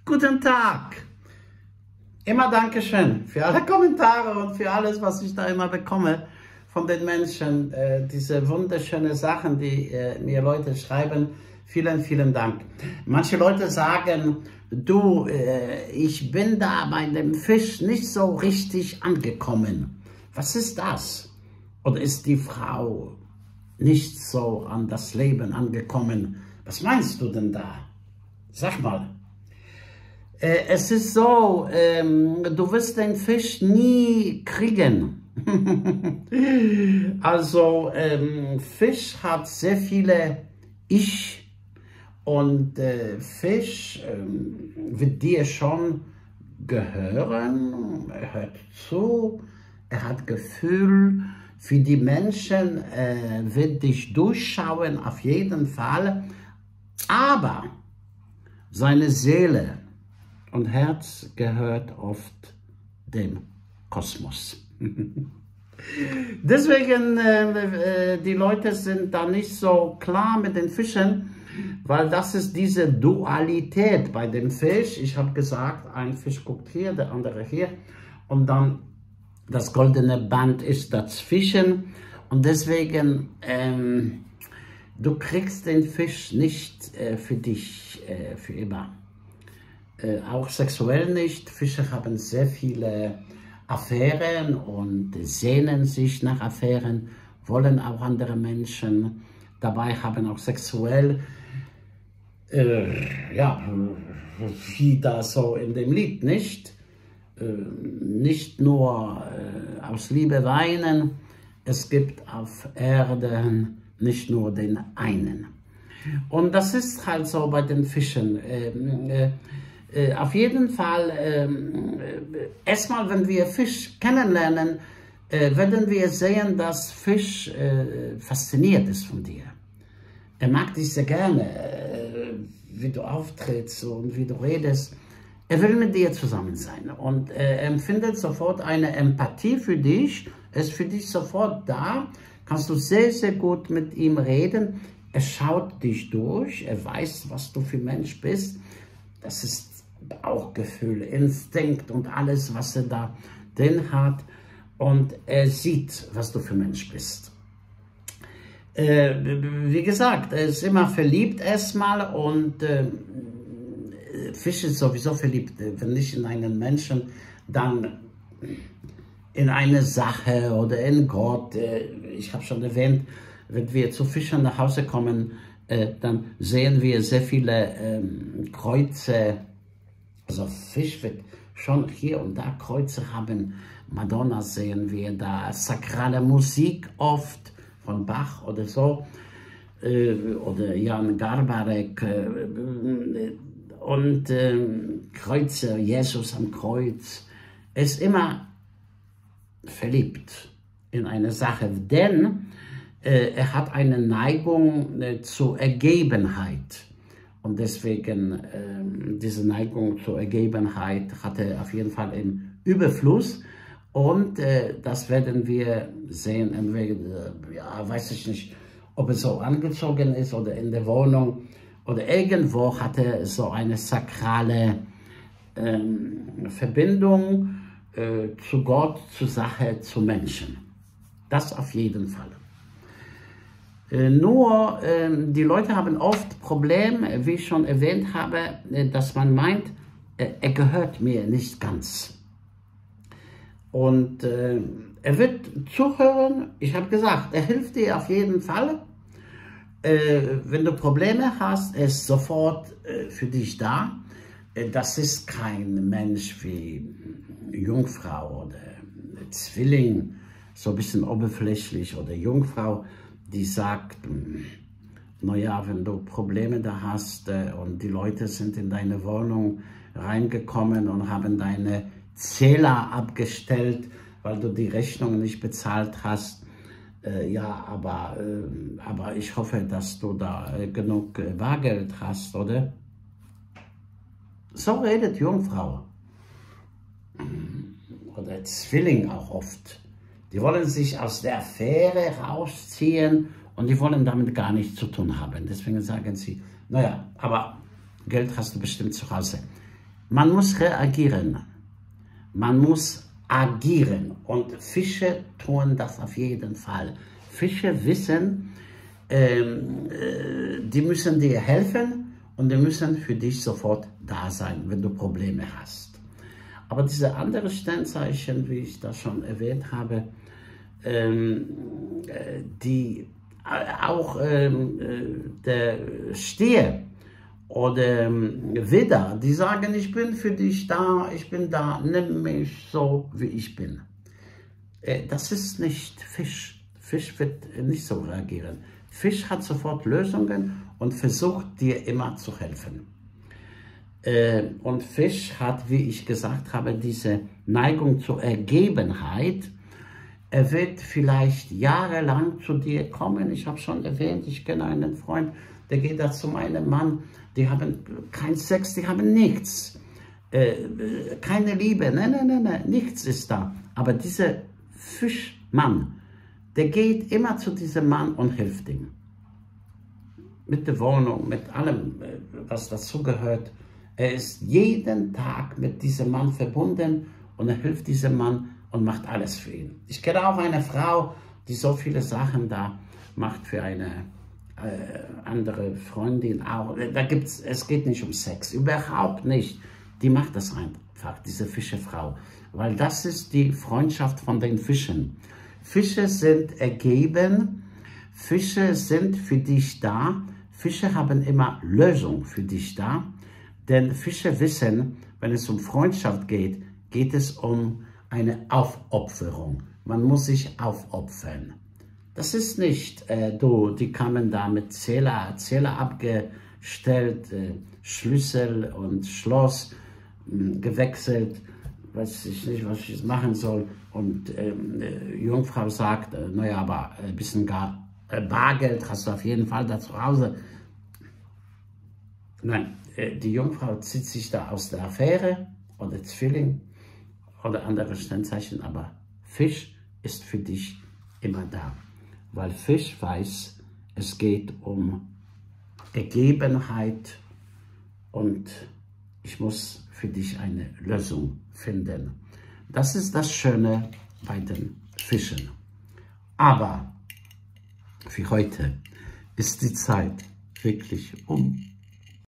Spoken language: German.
Guten Tag. Immer Dankeschön für alle Kommentare und für alles, was ich da immer bekomme von den Menschen. Diese wunderschönen Sachen, die mir Leute schreiben. Vielen, vielen Dank. Manche Leute sagen, du, ich bin da bei dem Fisch nicht so richtig angekommen. Was ist das? Oder ist die Frau nicht so an das Leben angekommen? Was meinst du denn da? Sag mal. Es ist so, du wirst den Fisch nie kriegen. Also, Fisch hat sehr viele Ich und Fisch wird dir schon gehören, er hört zu, er hat Gefühl. Für die Menschen wird dich durchschauen, auf jeden Fall. Aber seine Seele und Herz gehört oft dem Kosmos. Deswegen, die Leute sind da nicht so klar mit den Fischen, weil das ist diese Dualität bei dem Fisch. Ich habe gesagt, ein Fisch guckt hier, der andere hier und dann das goldene Band ist dazwischen und deswegen, du kriegst den Fisch nicht für dich, für immer. Auch sexuell nicht. Fische haben sehr viele Affären und sehnen sich nach Affären, wollen auch andere Menschen. Dabei haben auch sexuell, ja, wie da so in dem Lied, nicht nur aus Liebe weinen, es gibt auf Erden nicht nur den einen. Und das ist halt so bei den Fischen. Auf jeden Fall, erstmal, wenn wir Fisch kennenlernen, werden wir sehen, dass Fisch fasziniert ist von dir. Er mag dich sehr gerne, wie du auftrittst und wie du redest. Er will mit dir zusammen sein und er empfindet sofort eine Empathie für dich. Er ist für dich sofort da. Kannst du sehr, sehr gut mit ihm reden. Er schaut dich durch. Er weiß, was du für Mensch bist. Das ist Bauchgefühl, Instinkt und alles, was er da drin hat. Und er sieht, was du für Mensch bist. Wie gesagt, er ist immer verliebt erstmal und Fisch ist sowieso verliebt, wenn nicht in einen Menschen, dann in eine Sache oder in Gott. Ich habe schon erwähnt, wenn wir zu Fischern nach Hause kommen, dann sehen wir sehr viele Kreuze. Also Fisch wird schon hier und da Kreuze haben. Madonna sehen wir da, sakrale Musik oft von Bach oder so, oder Jan Garbarek, und Kreuze, Jesus am Kreuz. Er ist immer verliebt in eine Sache, denn er hat eine Neigung zur Ergebenheit. Und deswegen, diese Neigung zur Ergebenheit hat er auf jeden Fall im Überfluss. Und das werden wir sehen, entweder, ja, weiß ich nicht, ob er so angezogen ist oder in der Wohnung oder irgendwo hat er so eine sakrale Verbindung zu Gott, zur Sache, zu Menschen. Das auf jeden Fall. Nur, die Leute haben oft Probleme, wie ich schon erwähnt habe, dass man meint, er gehört mir nicht ganz. Und er wird zuhören, ich habe gesagt, er hilft dir auf jeden Fall. Wenn du Probleme hast, er ist sofort für dich da. Das ist kein Mensch wie Jungfrau oder Zwilling, so ein bisschen oberflächlich, oder Jungfrau, die sagt, naja, wenn du Probleme da hast und die Leute sind in deine Wohnung reingekommen und haben deine Zähler abgestellt, weil du die Rechnung nicht bezahlt hast, ja, aber ich hoffe, dass du da genug Bargeld hast, oder? So redet Jungfrau. Oder Zwilling auch oft. Die wollen sich aus der Affäre rausziehen und die wollen damit gar nichts zu tun haben. Deswegen sagen sie, naja, aber Geld hast du bestimmt zu Hause. Man muss reagieren. Man muss agieren. Und Fische tun das auf jeden Fall. Fische wissen, die müssen dir helfen und die müssen für dich sofort da sein, wenn du Probleme hast. Aber diese anderen Sternzeichen, wie ich das schon erwähnt habe, die auch der Stier oder Widder, die sagen, ich bin für dich da, ich bin da, nimm mich so, wie ich bin. Das ist nicht Fisch. Fisch wird nicht so reagieren. Fisch hat sofort Lösungen und versucht dir immer zu helfen. Und Fisch hat, wie ich gesagt habe, diese Neigung zur Ergebenheit. Er wird vielleicht jahrelang zu dir kommen. Ich habe schon erwähnt, ich kenne einen Freund, der geht da zu meinem Mann. Die haben keinen Sex, die haben nichts. Keine Liebe, nein, nichts ist da. Aber dieser Fischmann, der geht immer zu diesem Mann und hilft ihm. Mit der Wohnung, mit allem, was dazugehört. Er ist jeden Tag mit diesem Mann verbunden und er hilft diesem Mann und macht alles für ihn. Ich kenne auch eine Frau, die so viele Sachen da macht für eine andere Freundin auch. Es geht nicht um Sex, überhaupt nicht. Die macht das einfach, diese Fischefrau. Weil das ist die Freundschaft von den Fischen. Fische sind ergeben, Fische sind für dich da, Fische haben immer Lösung für dich da, denn Fische wissen, wenn es um Freundschaft geht, geht es um eine Aufopferung. Man muss sich aufopfern. Das ist nicht, die kamen da mit Zähler abgestellt, Schlüssel und Schloss gewechselt, weiß ich nicht, was ich jetzt machen soll. Und Jungfrau sagt, naja, aber ein bisschen Bargeld hast du auf jeden Fall da zu Hause. Nein, die Jungfrau zieht sich da aus der Affäre oder Zwilling oder andere Sternzeichen, aber Fisch ist für dich immer da. Weil Fisch weiß, es geht um Ergebenheit und ich muss für dich eine Lösung finden. Das ist das Schöne bei den Fischen. Aber für heute ist die Zeit wirklich um.